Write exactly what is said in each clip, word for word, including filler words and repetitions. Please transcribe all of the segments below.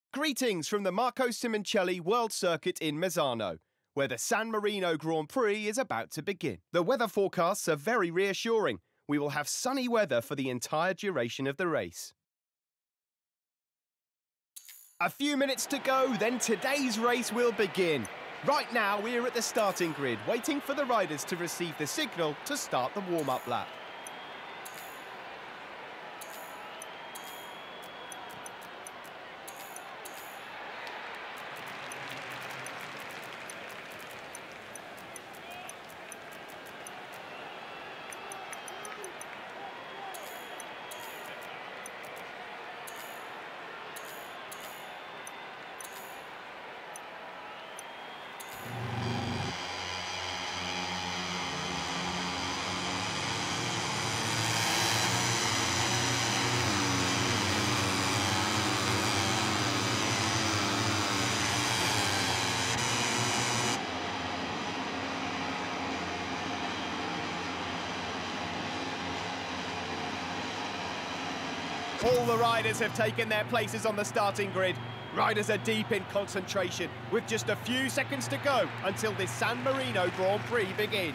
Greetings from the Marco Simoncelli World Circuit in Mezzano, where the San Marino Grand Prix is about to begin. The weather forecasts are very reassuring. We will have sunny weather for the entire duration of the race. A few minutes to go, then today's race will begin. Right now, we're at the starting grid, waiting for the riders to receive the signal to start the warm-up lap. All the riders have taken their places on the starting grid. Riders are deep in concentration, with just a few seconds to go until this San Marino Grand Prix begins.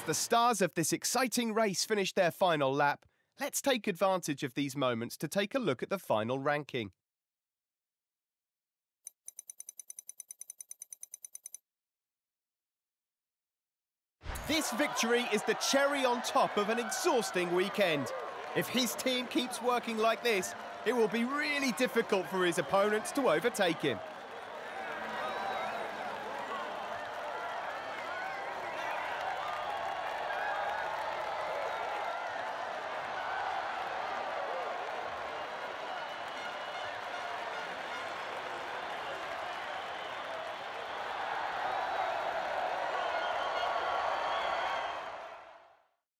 the stars of this exciting race finish their final lap, let's take advantage of these moments to take a look at the final ranking. This victory is the cherry on top of an exhausting weekend. If his team keeps working like this, it will be really difficult for his opponents to overtake him.